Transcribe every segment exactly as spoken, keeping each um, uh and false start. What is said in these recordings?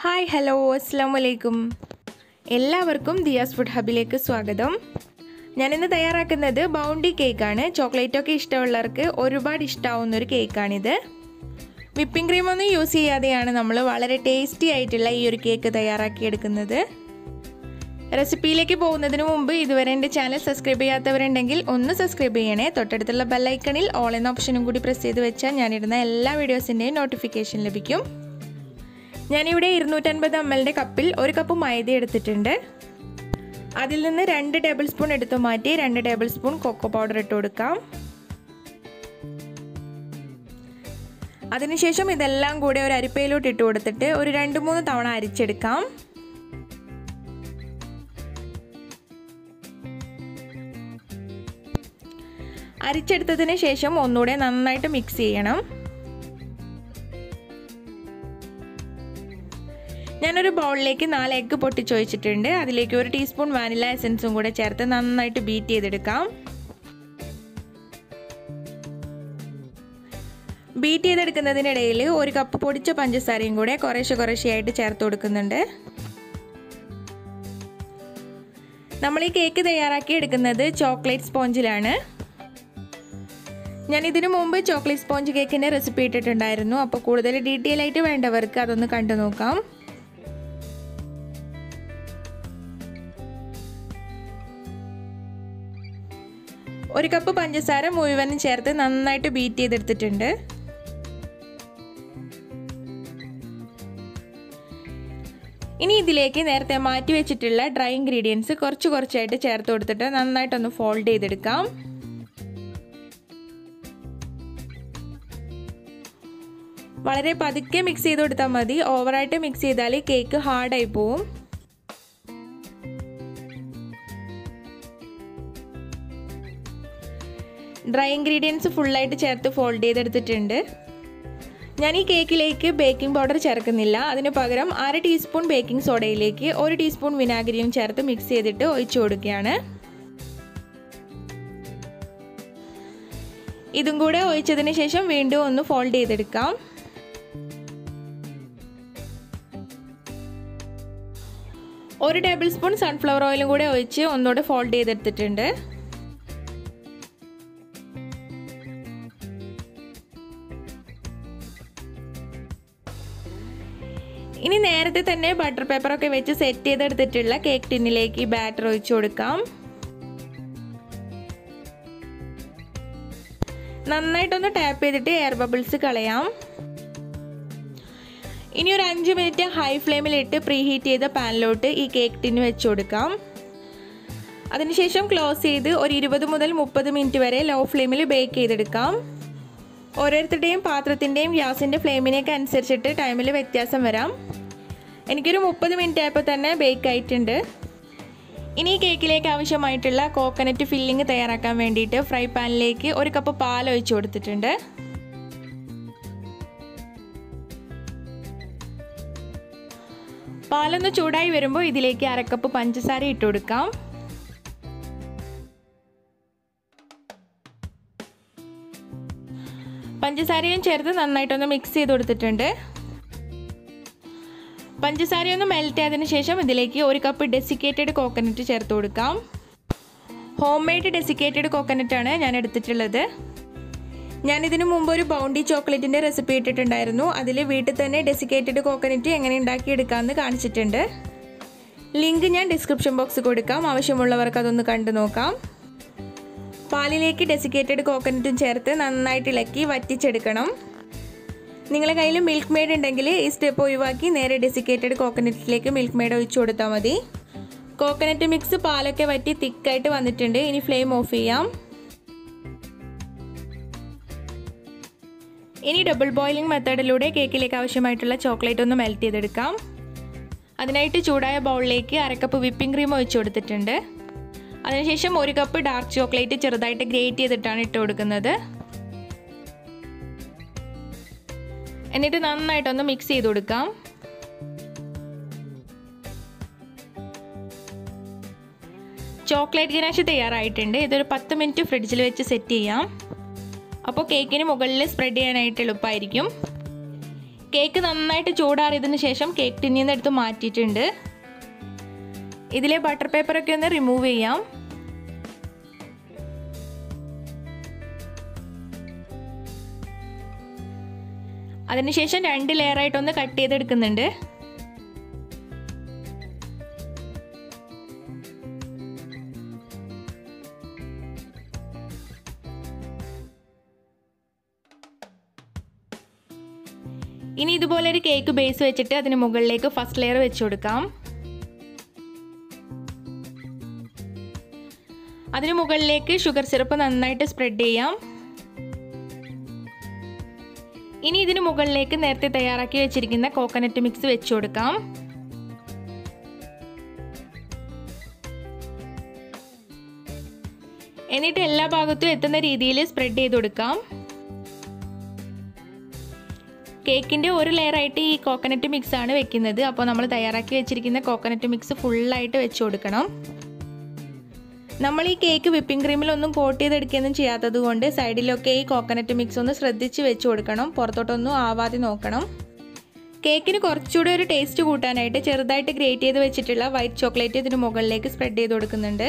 Hi hello അസ്സലാമു അലൈക്കും. എല്ലാവർക്കും ദിയാസ് ഫുഡ് ഹബിലേക്ക് സ്വാഗതം. ഞാനിന്ന് തയ്യാറാക്കുന്നത് ബൗണ്ടി കേക്കാണ്. ചോക്ലേറ്റൊക്കെ ഇഷ്ടമുള്ളവർക്ക് ഒരുപാട് ഇഷ്ടമാവുന്നൊരു കേക്കാണിത്. വിപ്പിംഗ് ക്രീമൊന്നും യൂസ് ചെയ്യാതെയാണ് നമ്മൾ വളരെ ടേസ്റ്റി ആയിട്ടുള്ള ഈ ഒരു കേക്ക് തയ്യാറാക്കിയെടുക്കുന്നത്. റെസിപ്പിയിലേക്ക് പോകുന്നതിന് മുമ്പ് ഇതുവരെ എൻ്റെ ചാനൽ സബ്സ്ക്രൈബ് ചെയ്യാത്തവരുണ്ടെങ്കിൽ ഒന്ന് സബ്സ്ക്രൈബ് ചെയ്യണേ. തൊട്ടടുത്തുള്ള ബെല്ലൈക്കണിൽ ഓൾ എന്ന ഓപ്ഷനും കൂടി പ്രസ് ചെയ്ത് വെച്ചാൽ ഞാനിടുന്ന എല്ലാ വീഡിയോസിൻ്റെയും നോട്ടിഫിക്കേഷൻ ലഭിക്കും. ഞാനിവിടെ ഇരുന്നൂറ്റൻപത് എം എല്ലിൻ്റെ കപ്പിൽ ഒരു കപ്പ് മൈദ എടുത്തിട്ടുണ്ട്. അതിൽ നിന്ന് രണ്ട് ടേബിൾ സ്പൂൺ എടുത്തു മാറ്റി രണ്ട് ടേബിൾ സ്പൂൺ കൊക്കോ പൗഡർ ഇട്ട് കൊടുക്കാം. അതിനുശേഷം ഇതെല്ലാം കൂടെ ഒരു അരിപ്പയിലോട്ട് ഇട്ട് കൊടുത്തിട്ട് ഒരു രണ്ട് മൂന്ന് തവണ അരിച്ചെടുക്കാം. അരിച്ചെടുത്തതിന് ശേഷം ഒന്നുകൂടെ നന്നായിട്ട് മിക്സ് ചെയ്യണം. ഞാനൊരു ബൗളിലേക്ക് നാല് എഗ്ഗ് പൊട്ടിച്ചൊഴിച്ചിട്ടുണ്ട്. അതിലേക്ക് ഒരു ടീസ്പൂൺ വാനില എസൻസും കൂടെ ചേർത്ത് നന്നായിട്ട് ബീറ്റ് ചെയ്തെടുക്കാം. ബീറ്റ് ചെയ്തെടുക്കുന്നതിനിടയിൽ ഒരു കപ്പ് പൊടിച്ച പഞ്ചസാരയും കൂടെ കുറേശ്ശെ കുറേശ്ശെയായിട്ട് ചേർത്ത് കൊടുക്കുന്നുണ്ട്. നമ്മൾ ഈ കേക്ക് തയ്യാറാക്കി എടുക്കുന്നത് ചോക്ലേറ്റ് സ്പോഞ്ചിലാണ്. ഞാൻ ഇതിനു മുമ്പ് ചോക്ലേറ്റ് സ്പോഞ്ച് കേക്കിൻ്റെ റെസിപ്പി ഇട്ടിട്ടുണ്ടായിരുന്നു. അപ്പോൾ കൂടുതൽ ഡീറ്റെയിൽ ആയിട്ട് വേണ്ടവർക്ക് അതൊന്ന് കണ്ടു നോക്കാം. ഒരു കപ്പ് പഞ്ചസാര മുഴുവനും ചേർത്ത് നന്നായിട്ട് ബീറ്റ് ചെയ്തെടുത്തിട്ടുണ്ട്. ഇനി ഇതിലേക്ക് നേരത്തെ മാറ്റി വെച്ചിട്ടുള്ള ഡ്രൈ ഇൻഗ്രീഡിയൻസ് കുറച്ച് കുറച്ചായിട്ട് ചേർത്ത് കൊടുത്തിട്ട് നന്നായിട്ടൊന്ന് ഫോൾഡ് ചെയ്തെടുക്കാം. വളരെ പതുക്കെ മിക്സ് ചെയ്ത് കൊടുത്താൽ മതി. ഓവറായിട്ട് മിക്സ് ചെയ്താൽ കേക്ക് ഹാർഡായി പോവും. ഡ്രൈ ഇൻഗ്രീഡിയൻസ് ഫുള്ളായിട്ട് ചേർത്ത് ഫോൾഡ് ചെയ്തെടുത്തിട്ടുണ്ട്. ഞാൻ ഈ കേക്കിലേക്ക് ബേക്കിംഗ് പൗഡർ ചേർക്കുന്നില്ല. അതിന് പകരം അര ടീസ്പൂൺ ബേക്കിംഗ് സോഡയിലേക്ക് ഒരു ടീസ്പൂൺ വിനാഗിരിയും ചേർത്ത് മിക്സ് ചെയ്തിട്ട് ഒഴിച്ചു കൊടുക്കുകയാണ്. ഇതും കൂടെ ഒഴിച്ചതിന് ശേഷം വീണ്ടും ഒന്ന് ഫോൾഡ് ചെയ്തെടുക്കാം. ഒരു ടേബിൾ സ്പൂൺ സൺഫ്ലവർ ഓയിലും കൂടെ ഒഴിച്ച് ഒന്നുകൂടെ ഫോൾഡ് ചെയ്തെടുത്തിട്ടുണ്ട്. ഇനി നേരത്തെ തന്നെ ബട്ടർ പേപ്പറൊക്കെ വെച്ച് സെറ്റ് ചെയ്തെടുത്തിട്ടുള്ള കേക്ക് ടിന്നിലേക്ക് ഈ ബാറ്റർ ഒഴിച്ചു കൊടുക്കാം. നന്നായിട്ടൊന്ന് ടാപ്പ് ചെയ്തിട്ട് എയർ ബബിൾസ് കളയാം. ഇനി ഒരു അഞ്ച് മിനിറ്റ് ഹൈ ഫ്ലെയിമിലിട്ട് പ്രീ ഹീറ്റ് ചെയ്ത പാനിലോട്ട് ഈ കേക്ക് ടിന്ന് വെച്ച് കൊടുക്കാം. അതിനുശേഷം ക്ലോസ് ചെയ്ത് ഒരു ഇരുപത് മുതൽ മുപ്പത് മിനിറ്റ് വരെ ലോ ഫ്ലെയിമിൽ ബേക്ക് ചെയ്തെടുക്കാം. ഓരോരുത്തരുടെയും പാത്രത്തിൻ്റെയും ഗ്യാസിൻ്റെ ഫ്ലെയിമിനൊക്കെ അനുസരിച്ചിട്ട് ടൈമിൽ വ്യത്യാസം വരാം. എനിക്കൊരു മുപ്പത് മിനിറ്റ് ആയപ്പോൾ തന്നെ ബേക്ക് ആയിട്ടുണ്ട്. ഇനി ഈ കേക്കിലേക്ക് ആവശ്യമായിട്ടുള്ള കോക്കനട്ട് ഫില്ലിങ് തയ്യാറാക്കാൻ വേണ്ടിയിട്ട് ഫ്രൈ പാനിലേക്ക് ഒരു കപ്പ് പാൽ ഒഴിച്ചു കൊടുത്തിട്ടുണ്ട്. പാലൊന്ന് ചൂടായി വരുമ്പോൾ ഇതിലേക്ക് അരക്കപ്പ് പഞ്ചസാര ഇട്ട് കൊടുക്കാം. പഞ്ചസാരയും ചേർത്ത് നന്നായിട്ടൊന്ന് മിക്സ് ചെയ്ത് കൊടുത്തിട്ടുണ്ട്. പഞ്ചസാരയൊന്ന് മെൽറ്റ് ആയതിനു ശേഷം ഇതിലേക്ക് ഒരു കപ്പ് ഡെസിക്കേറ്റഡ് കോക്കനട്ട് ചേർത്ത് കൊടുക്കാം. ഹോം മെയ്ഡ് ഡെസിക്കേറ്റഡ് കോക്കനട്ടാണ് ഞാൻ എടുത്തിട്ടുള്ളത്. ഞാനിതിനു മുമ്പ് ഒരു ബൗണ്ടി ചോക്ലേറ്റിൻ്റെ റെസിപ്പി ഇട്ടിട്ടുണ്ടായിരുന്നു. അതിൽ വീട്ടിൽ തന്നെ ഡെസിക്കേറ്റഡ് കോക്കനട്ട് എങ്ങനെ ഉണ്ടാക്കിയെടുക്കാമെന്ന് കാണിച്ചിട്ടുണ്ട്. ലിങ്ക് ഞാൻ ഡിസ്ക്രിപ്ഷൻ ബോക്സ് കൊടുക്കാം. ആവശ്യമുള്ളവർക്ക് അതൊന്ന് കണ്ടു നോക്കാം. പാലിലേക്ക് ഡെസിക്കേറ്റഡ് കോക്കനട്ടും ചേർത്ത് നന്നായിട്ട് ഇളക്കി വറ്റിച്ചെടുക്കണം. നിങ്ങളുടെ കയ്യിൽ മിൽക്ക് മെയ്ഡ് ഉണ്ടെങ്കിൽ ഈ സ്റ്റെപ്പ് ഒഴിവാക്കി നേരെ ഡെസിക്കേറ്റഡ് കോക്കനട്ടിലേക്ക് മിൽക്ക് മെയ്ഡ് ഒഴിച്ചു കൊടുത്താൽ മതി. കോക്കനട്ട് മിക്സ് പാലൊക്കെ വറ്റി തിക്കായിട്ട് വന്നിട്ടുണ്ട്. ഇനി ഫ്ലെയിം ഓഫ് ചെയ്യാം. ഇനി ഡബിൾ ബോയിലിംഗ് മെത്തേഡിലൂടെ കേക്കിലേക്ക് ആവശ്യമായിട്ടുള്ള ചോക്ലേറ്റ് ഒന്ന് മെൽറ്റ് ചെയ്തെടുക്കാം. അതിനായിട്ട് ചൂടായ ബൗളിലേക്ക് അരക്കപ്പ് വിപ്പിംഗ് ക്രീം ഒഴിച്ചു കൊടുത്തിട്ടുണ്ട്. അതിനുശേഷം ഒരു കപ്പ് ഡാർക്ക് ചോക്ലേറ്റ് ചെറുതായിട്ട് ഗ്രേറ്റ് ചെയ്തിട്ടാണ് ഇട്ട് കൊടുക്കുന്നത്. എന്നിട്ട് നന്നായിട്ടൊന്ന് മിക്സ് ചെയ്ത് കൊടുക്കാം. ചോക്ലേറ്റ് ഗനാഷ് തയ്യാറായിട്ടുണ്ട്. ഇതൊരു പത്ത് മിനിറ്റ് ഫ്രിഡ്ജിൽ വെച്ച് സെറ്റ് ചെയ്യാം. അപ്പോൾ കേക്കിന് മുകളിൽ സ്പ്രെഡ് ചെയ്യാനായിട്ട് എളുപ്പമായിരിക്കും. കേക്ക് നന്നായിട്ട് ചൂടാറിയതിന് ശേഷം കേക്ക് ടിന്നിൽ നിന്ന് എടുത്ത് മാറ്റിയിട്ടുണ്ട്. ഇതിലെ ബട്ടർ പേപ്പറൊക്കെ ഒന്ന് റിമൂവ് ചെയ്യാം. അതിനുശേഷം രണ്ട് ലെയറായിട്ടൊന്ന് കട്ട് ചെയ്തെടുക്കുന്നുണ്ട്. ഇനി ഇതുപോലെ ഒരു കേക്ക് ബേസ് വെച്ചിട്ട് അതിന് മുകളിലേക്ക് ഫസ്റ്റ് ലെയർ വെച്ച് കൊടുക്കാം. അതിന് മുകളിലേക്ക് ഷുഗർ സിറപ്പ് നന്നായിട്ട് സ്പ്രെഡ് ചെയ്യാം. ഇനി ഇതിന് മുകളിലേക്ക് നേരത്തെ തയ്യാറാക്കി വെച്ചിരിക്കുന്ന കോക്കനട്ട് മിക്സ് വെച്ച് കൊടുക്കാം. എന്നിട്ട് എല്ലാ ഭാഗത്തും എത്തുന്ന രീതിയിൽ സ്പ്രെഡ് ചെയ്ത് കൊടുക്കാം. കേക്കിൻ്റെ ഒരു ലെയറായിട്ട് ഈ കോക്കനട്ട് മിക്സ് ആണ് വെക്കുന്നത്. അപ്പോൾ നമ്മൾ തയ്യാറാക്കി വെച്ചിരിക്കുന്ന കോക്കനട്ട് മിക്സ് ഫുള്ളായിട്ട് വെച്ച് കൊടുക്കണം. നമ്മൾ ഈ കേക്ക് വിപ്പിംഗ് ക്രീമിലൊന്നും കോട്ട് ചെയ്തെടുക്കുകയൊന്നും ചെയ്യാത്തത് കൊണ്ട് സൈഡിലൊക്കെ ഈ കോക്കനട്ട് മിക്സ് ഒന്ന് ശ്രദ്ധിച്ച് വെച്ച് കൊടുക്കണം. പുറത്തോട്ടൊന്നും ആവാതെ നോക്കണം. കേക്കിന് കുറച്ചുകൂടി ഒരു ടേസ്റ്റ് കൂട്ടാനായിട്ട് ചെറുതായിട്ട് ഗ്രേറ്റ് ചെയ്ത് വെച്ചിട്ടുള്ള വൈറ്റ് ചോക്ലേറ്റ് ഇതിന് മുകളിലേക്ക് സ്പ്രെഡ് ചെയ്ത് കൊടുക്കുന്നുണ്ട്.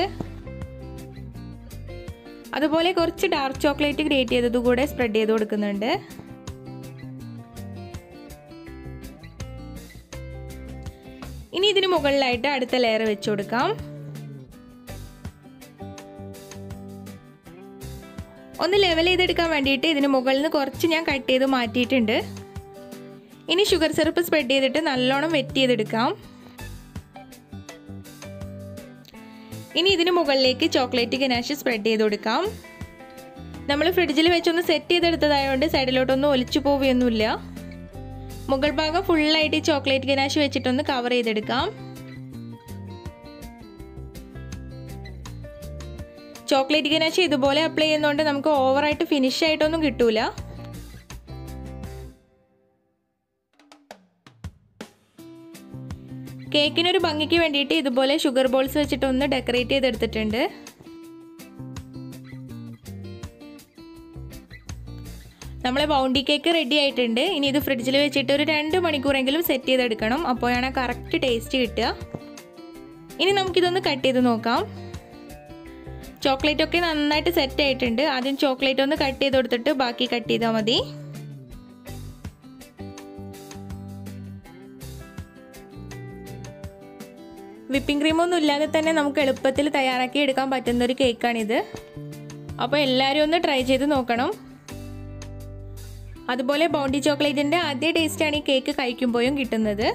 അതുപോലെ കുറച്ച് ഡാർക്ക് ചോക്ലേറ്റ് ഗ്രേറ്റ് ചെയ്തത് കൂടെ സ്പ്രെഡ് ചെയ്ത് കൊടുക്കുന്നുണ്ട്. ഇനി ഇതിന് മുകളിലായിട്ട് അടുത്ത ലെയർ വെച്ച് കൊടുക്കാം. ഒന്ന് ലെവൽ ചെയ്തെടുക്കാൻ വേണ്ടിയിട്ട് ഇതിന് മുകളിൽ നിന്ന് കുറച്ച് ഞാൻ കട്ട് ചെയ്ത് മാറ്റിയിട്ടുണ്ട്. ഇനി ഷുഗർ സിറപ്പ് സ്പ്രെഡ് ചെയ്തിട്ട് നല്ലോണം വെറ്റ് ചെയ്തെടുക്കാം. ഇനി ഇതിന് മുകളിലേക്ക് ചോക്ലേറ്റ് ഗനാഷ് സ്പ്രെഡ് ചെയ്ത് കൊടുക്കാം. നമ്മൾ ഫ്രിഡ്ജിൽ വെച്ചൊന്ന് സെറ്റ് ചെയ്തെടുത്തതായതുകൊണ്ട് സൈഡിലോട്ടൊന്നും ഒലിച്ചു പോവുകയൊന്നുമില്ല. മുകൾ ഭാഗം ഫുള്ളായിട്ട് ഈ ചോക്ലേറ്റ് ഗനാഷ് വെച്ചിട്ടൊന്ന് കവർ ചെയ്തെടുക്കാം. ചോക്ലേറ്റ് ഗനാഷ് ഇതുപോലെ അപ്ലൈ ചെയ്യുന്നതുകൊണ്ട് നമുക്ക് ഓവറായിട്ട് ഫിനിഷ് ആയിട്ടൊന്നും കിട്ടൂല. കേക്കിനൊരു ഭംഗിക്ക് വേണ്ടിയിട്ട് ഇതുപോലെ ഷുഗർ ബോൾസ് വെച്ചിട്ട് ഒന്ന് ഡെക്കറേറ്റ് ചെയ്തെടുത്തിട്ടുണ്ട്. നമ്മളെ ബൗണ്ടി കേക്ക് റെഡി ആയിട്ടുണ്ട്. ഇനി ഇത് ഫ്രിഡ്ജിൽ വെച്ചിട്ട് ഒരു രണ്ട് മണിക്കൂറെങ്കിലും സെറ്റ് ചെയ്തെടുക്കണം. അപ്പോഴാണ് കറക്റ്റ് ടേസ്റ്റ് കിട്ടുക. ഇനി നമുക്കിതൊന്ന് കട്ട് ചെയ്ത് നോക്കാം. ചോക്ലേറ്റ് ഒക്കെ നന്നായിട്ട് സെറ്റ് ആയിട്ടുണ്ട്. ആദ്യം ചോക്ലേറ്റ് ഒന്ന് കട്ട് ചെയ്ത് കൊടുത്തിട്ട് ബാക്കി കട്ട് ചെയ്താൽ മതി. വിപ്പിംഗ് ക്രീമൊന്നും ഇല്ലാതെ തന്നെ നമുക്ക് എളുപ്പത്തിൽ തയ്യാറാക്കി എടുക്കാൻ പറ്റുന്ന ഒരു കേക്കാണിത്. അപ്പോൾ എല്ലാവരും ഒന്ന് ട്രൈ ചെയ്ത് നോക്കണം. അതുപോലെ ബൗണ്ടി ചോക്ലേറ്റിൻ്റെ അതേ ടേസ്റ്റാണ് ഈ കേക്ക് കഴിക്കുമ്പോഴും കിട്ടുന്നത്.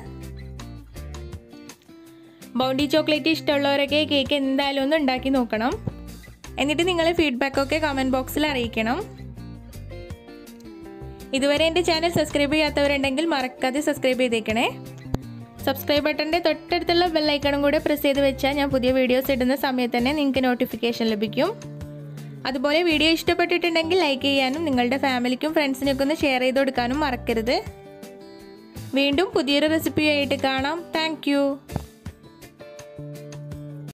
ബൗണ്ടി ചോക്ലേറ്റ് ഇഷ്ടമുള്ളവരൊക്കെ കേക്ക് എന്തായാലും ഒന്ന് ഉണ്ടാക്കി നോക്കണം. എന്നിട്ട് നിങ്ങളെ ഫീഡ്ബാക്കൊക്കെ കമൻറ്റ് ബോക്സിൽ അറിയിക്കണം. ഇതുവരെ എൻ്റെ ചാനൽ സബ്സ്ക്രൈബ് ചെയ്യാത്തവരുണ്ടെങ്കിൽ മറക്കാതെ സബ്സ്ക്രൈബ് ചെയ്തേക്കണേ. സബ്സ്ക്രൈബ് ബട്ടൻ്റെ തൊട്ടടുത്തുള്ള ബെല്ലൈക്കണും കൂടെ പ്രസ് ചെയ്ത് വെച്ചാൽ ഞാൻ പുതിയ വീഡിയോസ് ഇടുന്ന സമയത്ത് തന്നെ നിങ്ങൾക്ക് നോട്ടിഫിക്കേഷൻ ലഭിക്കും. അതുപോലെ വീഡിയോ ഇഷ്ടപ്പെട്ടിട്ടുണ്ടെങ്കിൽ ലൈക്ക് ചെയ്യാനും നിങ്ങളുടെ ഫാമിലിക്കും ഫ്രണ്ട്സിനൊക്കെ ഒന്ന് ഷെയർ ചെയ്ത് കൊടുക്കാനും മറക്കരുത്. വീണ്ടും പുതിയൊരു റെസിപ്പിയായിട്ട് കാണാം. താങ്ക്